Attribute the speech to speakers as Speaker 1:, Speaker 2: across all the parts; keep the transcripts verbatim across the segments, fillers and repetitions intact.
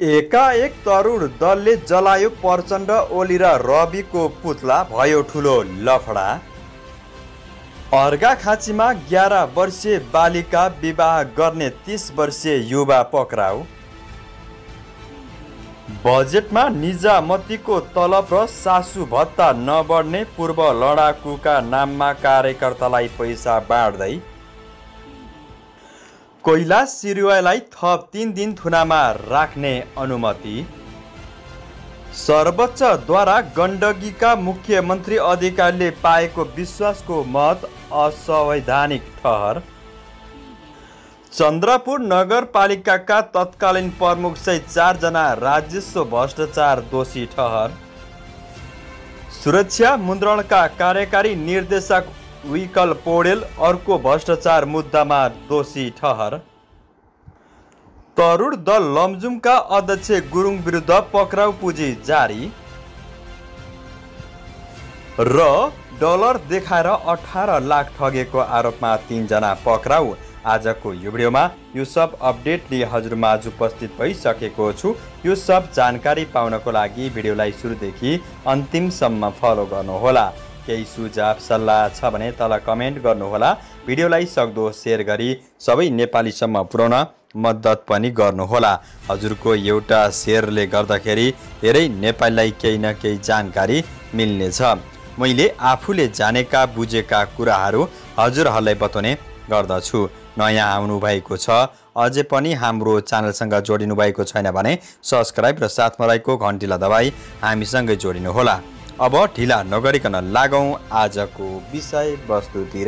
Speaker 1: एकाएक तरुण दलले जलायो प्रचण्ड ओली र रविको पुतला, भयो ठुलो लफडा। अर्घाखाँचीमा एघार वर्षीय बालिका विवाह गर्ने तीस वर्षीय युवा पक्राउ। बजेटमा निजामतीको तलब र सासु भत्ता नबढ्ने पूर्व लडाकुका नाममा कार्यकर्तालाई पैसा बाँड्दै। कैलाश सिरुवालाई थप तीन दिन थुनामा राख्ने अनुमति। सर्वोच्चद्वारा गण्डकीका मुख्यमन्त्री अधिकारीले पाएको विश्वासको मत असंवैधानिक ठहर। चन्द्रपुर नगरपालिकाका तत्कालीन प्रमुख सहित चारजना राजस्व भ्रष्टाचार दोषी ठहर। सुरक्षा मुद्रणका कार्यकारी निर्देशक विकल पौडेल अर्को भ्रष्टाचार मुद्दामा दोषी ठहर। तरुण दल लमजुमका अध्यक्ष गुरुङ विरुद्ध पक्राउ पुँजी जारी। र डलर देखाएर अठार लाख ठगेको आरोपमा तीनजना पक्राउ। आजको यो भिडियोमा यो सब अपडेट लिएर हजुरमाझ उपस्थित भइसकेको छु। यो सब जानकारी पाउनको लागि भिडियोलाई सुरुदेखि अन्तिमसम्म फलो गर्नुहोला। केही सुझाव सल्लाह छ भने तल कमेन्ट गर्नुहोला। भिडियोलाई सक्दो सेयर गरी सबै नेपालीसम्म पुर्याउन मद्दत पनि गर्नुहोला। हजुरको एउटा सेयरले गर्दाखेरि धेरै नेपालीलाई केही न केही जानकारी मिल्नेछ। मैले आफूले जानेका बुझेका कुराहरू हजुरहरूलाई बताउने गर्दछु। नयाँ आउनुभएको छ अझै पनि हाम्रो च्यानलसँग जोडिनु भएको छैन भने सब्सक्राइब र साथमा रहेको घन्टीलाई दबाई हामीसँगै जोडिनुहोला। अब ढिला नगरिकन लागौँ आजको विषयवस्तुतिर।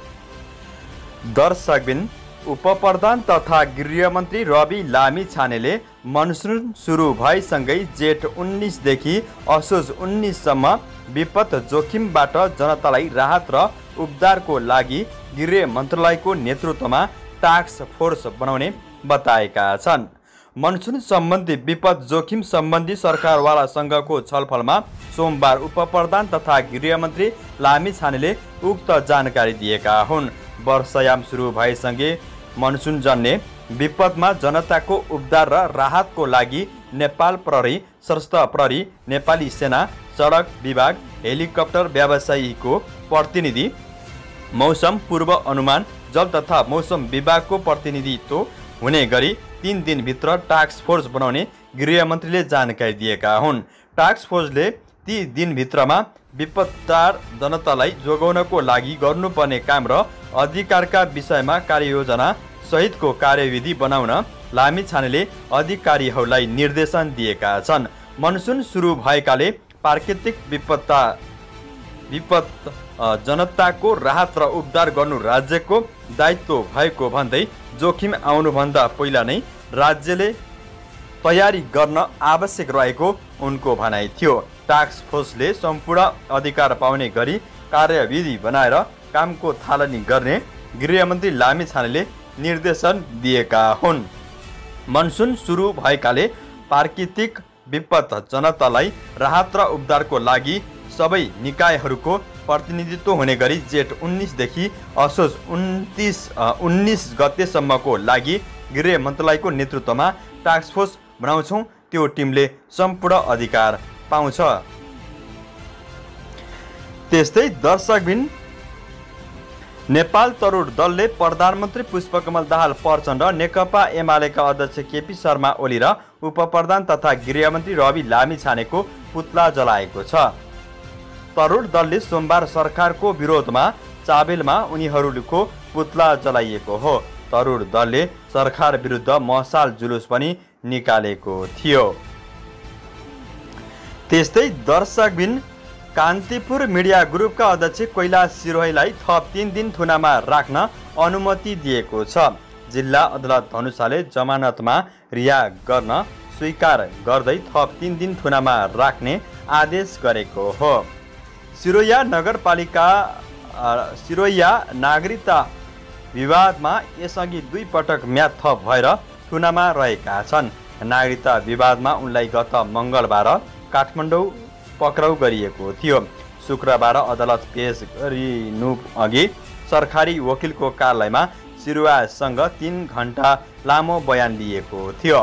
Speaker 1: दर्शकबिन, उपप्रधान तथा गृहमन्त्री रवि लामिछानेले मनसुन सुरु भएसँगै जेठ उन्नाइसदेखि असोज उन्नाइससम्म विपद जोखिमबाट जनतालाई राहत र उपचारको लागि गृह मन्त्रालयको नेतृत्वमा टास्क फोर्स बनाउने बताएका छन्। मनसुन सम्बन्धी विपद जोखिम सम्बन्धी सरकारवालासँगको छलफलमा सोमबार उपप्रधान तथा गृहमन्त्री लामिछानेले उक्त जानकारी दिएका हुन्। वर्षायाम सुरु भएसँगै मनसुनजन्य विपदमा जनताको उपचार र राहतको लागि नेपाल प्रहरी, सशस्त्र प्रहरी, नेपाली सेना, सडक विभाग, हेलिकप्टर व्यवसायीको प्रतिनिधि, मौसम पूर्व अनुमान, जल तथा मौसम विभागको प्रतिनिधित्व हुने गरी तीन दिनभित्र टास्क फोर्स बनाउने गृहमन्त्रीले जानकारी दिएका हुन्। टास्क फोर्सले ती दिनभित्रमा विपददार जनतालाई जोगाउनको लागि गर्नुपर्ने काम र अधिकारका विषयमा कार्ययोजना सहितको कार्यविधि बनाउन लामिछानेले अधिकारीहरूलाई निर्देशन दिएका छन्। मनसुन सुरु भएकाले प्राकृतिक विपत्ता विपद जनताको राहत र उपचार गर्नु राज्यको दायित्व भएको भन्दै जोखिम आउनुभन्दा पहिला नै राज्यले तयारी गर्न आवश्यक रहेको उनको भनाइ थियो। टास्क फोर्सले सम्पूर्ण अधिकार पाउने गरी कार्यविधि बनाएर कामको थालनी गर्ने गृहमन्त्री लामिछानेले निर्देशन दिएका हुन्। मनसुन सुरु भएकाले प्राकृतिक विपद जनतालाई राहत र उपचारको लागि सबै निकायहरूको प्रतिनिधित्व हुने गरी जेठ उन्नाइसदेखि असोज उन्तिस उन्नाइस गतेसम्मको लागि गृह मन्त्रालयको नेतृत्वमा टास्क फोर्स बनाउँछौँ। त्यो टिमले सम्पूर्ण अधिकार पाउँछ। त्यस्तै दर्शकबिन, नेपाल तरुण दलले प्रधानमन्त्री पुष्पकमल दाहाल प्रचण्ड, नेकपा एमालेका अध्यक्ष केपी शर्मा ओली र उपप्रधान तथा गृहमन्त्री रवि लामिछानेको पुतला जलाएको छ। तरुण दलले सोमबार सरकारको विरोधमा चाबेलमा उनीहरूको पुतला जलाइएको हो। तरुण दलले सरकार विरुद्ध मशाल जुलुस पनि निकालेको थियो। त्यस्तै दर्शकबिन, कान्तिपुर मिडिया ग्रुपका अध्यक्ष कैलाश सिरुवालाई थप तीन दिन थुनामा राख्न अनुमति दिएको छ। जिल्ला अदालत धनुषाले जमानतमा रिहा गर्न स्वीकार गर्दै थप तीन दिन थुनामा राख्ने आदेश गरेको हो। सिरोया नगरपालिका सिरोया नागरिकता विवादमा यसअघि दुई पटक म्याद थप भएर थुनामा रहेका छन्। नागरिकता विवादमा उनलाई गत मङ्गलबार काठमाडौँ पक्राउ गरिएको थियो। शुक्रबार अदालत पेश गरिनु अघि सरकारी वकिलको कार्यालयमा सिरुवासँग तीन घण्टा लामो बयान लिएको थियो।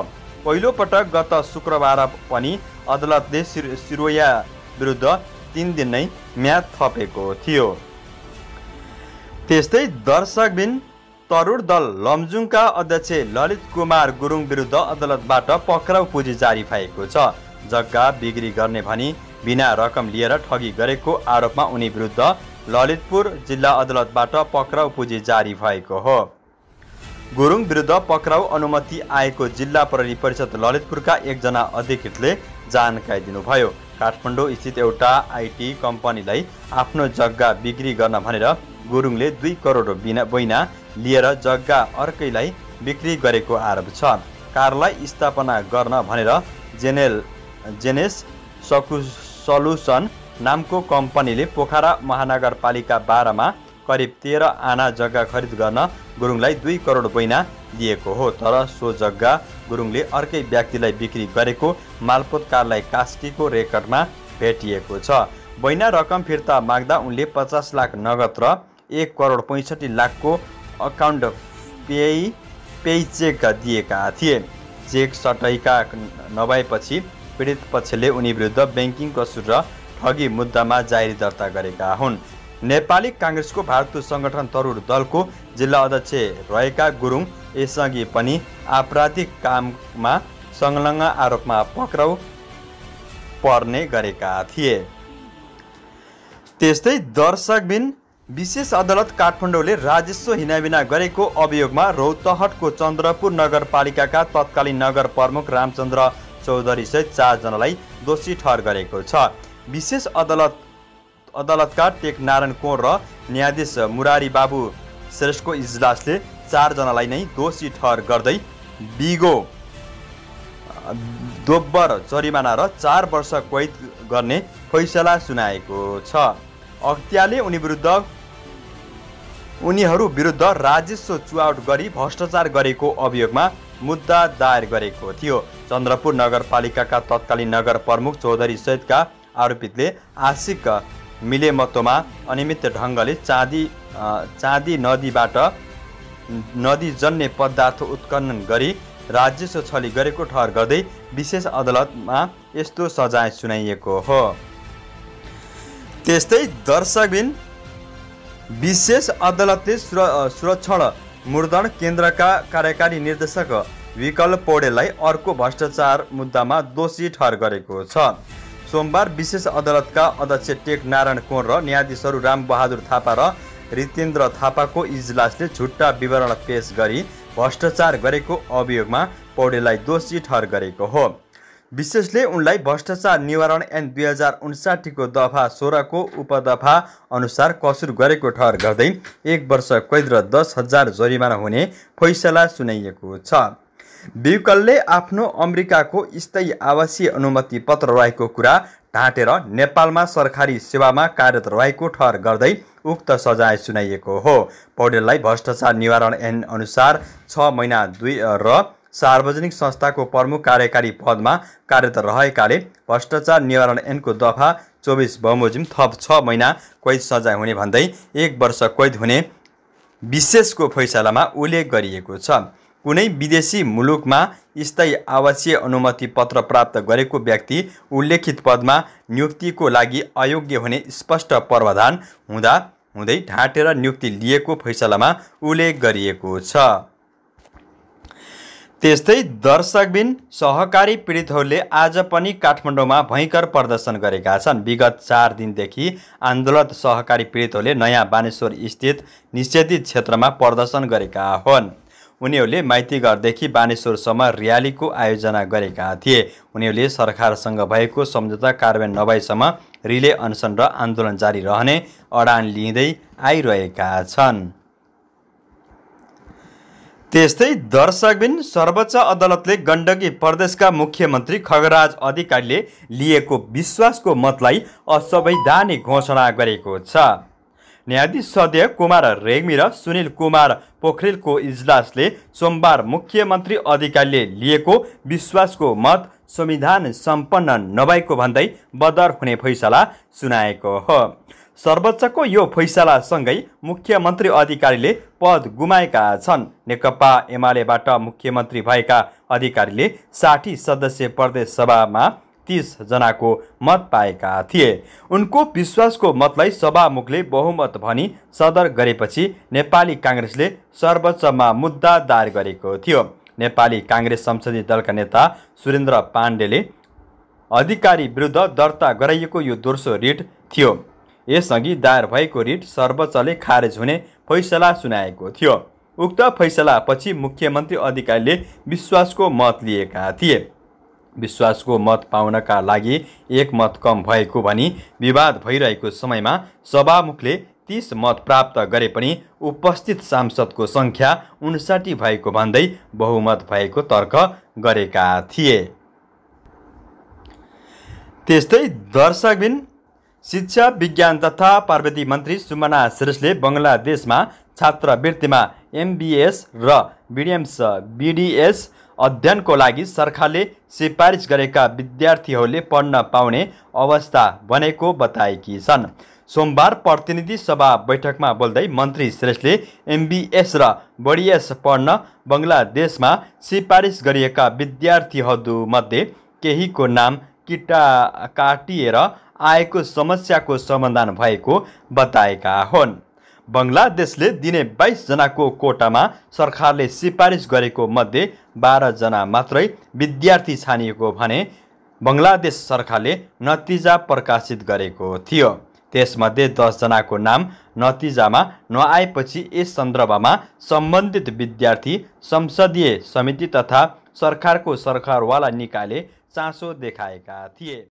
Speaker 1: पहिलो पटक गत शुक्रबार पनि अदालतले सिरोया विरुद्ध तीन दिन नै म्याद थपेको थियो। त्यस्तै दर्शकबिन तरुण दल लमजुङका अध्यक्ष ललित कुमार गुरुङ विरुद्ध अदालतबाट पक्राउ पुँजी जारी भएको छ। जग्गा बिक्री गर्ने भनी बिना रकम लिएर ठगी गरेको आरोपमा उनी विरुद्ध ललितपुर जिल्ला अदालतबाट पक्राउ पुँजी जारी भएको हो। गुरुङ विरुद्ध पक्राउ अनुमति आएको जिल्ला प्रहरी परिषद ललितपुरका एकजना अधिकृतले जानकारी दिनुभयो। काठमाडौँ स्थित एउटा आइटी कम्पनीलाई आफ्नो जग्गा बिक्री गर्न भनेर गुरुङले दुई करोड बिना बैना लिएर जग्गा अर्कैलाई बिक्री गरेको आरोप छ। कारलाई स्थापना गर्न भनेर जेनेल जेनेस सकु सल्युसन नामको कम्पनीले पोखरा महानगरपालिका बाह्रमा करिब तेह्र आना जग्गा खरिद गर्न गुरुङलाई दुई करोड बैना दिएको हो। तर सो जग्गा गुरुङले अर्कै व्यक्तिलाई बिक्री गरेको मालपोत कारलाई कास्कीको रेकर्डमा भेटिएको छ। बैना रकम फिर्ता माग्दा उनले पचास लाख नगद र एक करोड पैँसठी लाखको अकाउन्ट पे पे चेक दिएका थिए। चेक सटैका नभएपछि पीडित पक्षले उनी विरुद्ध ब्याङ्किङ कसुर र ठगी मुद्दामा जारी दर्ता गरेका हुन्। नेपाली काङ्ग्रेसको भारतीय सङ्गठन तरुण दलको जिल्ला अध्यक्ष रहेका गुरुङ यसअघि पनि आपराधिक काममा संलग्न आरोपमा पक्राउ पर्ने गरेका थिए। त्यस्तै दर्शकबिन विशेष अदालत काठमाडौँले राजस्व हिनाबिना गरेको अभियोगमा रौतहटको चन्द्रपुर नगरपालिकाका तत्कालीन नगर प्रमुख रामचन्द्र चौधरी सहित चारजनालाई दोषी ठहर गरेको छ। विशेष अदालत अदालतका टेकनारायण कोर र न्यायाधीश मुरारी बाबु श्रेष्ठको इजलासले चारजनालाई नै दोषी ठहर गर्दै बिगो दोब्बर जरिमाना र चार वर्ष कैद गर्ने फैसला सुनाएको छ। अख्तियारले उनी विरुद्ध उनीहरू विरुद्ध राजस्व चुहावट गरी भ्रष्टाचार गरेको अभियोगमा मुद्दा दायर गरेको थियो। चन्द्रपुर नगरपालिकाका तत्कालीन नगर प्रमुख चौधरी सहितका आरोपितले आशिक मिलेमतोमा अनियमित ढङ्गले चाँदी चाँदी नदीबाट नदीजन्य पदार्थ उत्खनन गरी राजस्व छली गरेको ठहर गर्दै विशेष अदालतमा यस्तो सजाय सुनाइएको हो। त्यस्तै दर्शकबिन विशेष अदालतले सुरक्षण मुद्रण केन्द्रका कार्यकारी निर्देशक विकल पौडेललाई अर्को भ्रष्टाचार मुद्दामा दोषी ठहर गरेको छ। सोमबार विशेष अदालतका अध्यक्ष टेक नारायण कोर र न्यायाधीशहरू रामबहादुर थापा र रितेन्द्र थापाको इजलासले झुट्टा विवरण पेश गरी भ्रष्टाचार गरेको अभियोगमा पौडेललाई दोषी ठहर गरेको हो। विशेषले उनलाई भ्रष्टाचार निवारण ऐन दुई हजार उन्साठीको दफा सोह्रको उपदफा अनुसार कसुर गरेको ठहर गर्दै एक वर्ष कैद र दस हजार जरिमाना हुने फैसला सुनाइएको छ। विकलले आफ्नो अमेरिकाको स्थायी आवासीय अनुमति पत्र रहेको कुरा ढाँटेर नेपालमा सरकारी सेवामा कार्यरत रहेको ठहर गर्दै उक्त सजाय सुनाइएको हो। पौडेललाई भ्रष्टाचार निवारण ऐन अनुसार छ महिना दुई र सार्वजनिक संस्थाको प्रमुख कार्यकारी पदमा कार्यरत रहेकाले भ्रष्टाचार निवारण ऐनको दफा चौबिस बमोजिम थप छ महिना कैद सजाय हुने भन्दै एक वर्ष कैद हुने विशेषको फैसलामा उल्लेख गरिएको छ। कुनै विदेशी मुलुकमा स्थायी आवासीय अनुमति पत्र प्राप्त गरेको व्यक्ति उल्लेखित पदमा नियुक्तिको लागि अयोग्य हुने स्पष्ट प्रावधान हुँदा हुँदै ढाँटेर नियुक्ति लिएको फैसलामा उल्लेख गरिएको छ। त्यस्तै दर्शकबिन सहकारी पीडितहरूले आज पनि काठमाडौँमा भयङ्कर प्रदर्शन गरेका छन्। विगत चार दिनदेखि आन्दोलन सहकारी पीडितहरूले नयाँ बानेश्वर स्थित निषेधित क्षेत्रमा प्रदर्शन गरेका हुन्। उनीहरूले माइतीघरदेखि बानेश्वरसम्म र्यालीको आयोजना गरेका थिए। उनीहरूले सरकारसँग भएको सम्झौता कार्यान्वयन नभएसम्म रिले अनसन र आन्दोलन जारी रहने अडान लिँदै आइरहेका छन्। त्यस्तै दर्शकबिन सर्वोच्च अदालतले गण्डकी प्रदेशका मुख्यमन्त्री खगराज अधिकारीले लिएको विश्वासको मतलाई असंवैधानिक घोषणा गरेको छ। न्यायाधीश सदय कुमार रेग्मी र सुनिल कुमार पोखरेलको इजलासले सोमबार मुख्यमन्त्री अधिकारीले लिएको विश्वासको मत संविधान सम्पन्न नभएको भन्दै बदर हुने फैसला सुनाएको हो। सर्वोच्चको यो फैसलासँगै मुख्यमन्त्री अधिकारीले पद गुमाएका छन्। नेकपा एमालेबाट मुख्यमन्त्री भएका अधिकारीले साठी सदस्यीय प्रदेश सभामा तीस जनाको मत पाएका थिए। उनको विश्वासको मतलाई सभामुखले बहुमत भनी सदर गरेपछि नेपाली काङ्ग्रेसले सर्वोच्चमा मुद्दा दायर गरेको थियो। नेपाली काङ्ग्रेस संसदीय दलका नेता सुरेन्द्र पाण्डेले अधिकारी विरुद्ध दर्ता गराइएको यो दोस्रो रिट थियो। यसअघि दायर भएको रिट सर्वोच्चले खारेज हुने फैसला सुनाएको थियो। उक्त फैसलापछि मुख्यमन्त्री अधिकारीले विश्वासको मत लिएका थिए। विश्वासको मत पाउनका लागि एक मत कम भएको भनी विवाद भइरहेको समयमा सभामुखले तीस मत प्राप्त गरे पनि उपस्थित सांसदको सङ्ख्या उन्साठी भएको भन्दै बहुमत भएको तर्क गरेका थिए। त्यस्तै दर्शकबिन शिक्षा विज्ञान तथा प्रविधि मन्त्री सुमना श्रेष्ठले बङ्गलादेशमा छात्रवृत्तिमा एमबिएस र बिडिएम्स बिडिएस अध्ययनको लागि सरकारले सिफारिस गरेका विद्यार्थीहरूले पढ्न पाउने अवस्था बनेको बताएकी छन्। सोमबार प्रतिनिधि सभा बैठकमा बोल्दै मन्त्री श्रेष्ठले एमबिएस र बिडिएस पढ्न बङ्गलादेशमा सिफारिस गरिएका विद्यार्थीहरूमध्ये केहीको नाम किटा काटिएर आएको समस्याको समाधान भएको बताएका हुन्। बङ्गलादेशले दिने बाइस जनाको कोटामा सरकारले सिफारिस गरेको मध्ये बाह्र जना मात्रै विद्यार्थी छानिएको भने बङ्गलादेश सरकारले नतिजा प्रकाशित गरेको थियो। त्यसमध्ये दस जनाको नाम नतिजामा नआएपछि यस सन्दर्भमा सम्बन्धित विद्यार्थी संसदीय समिति तथा सरकारको सरकारवाला निकायले चासो देखाएका थिए।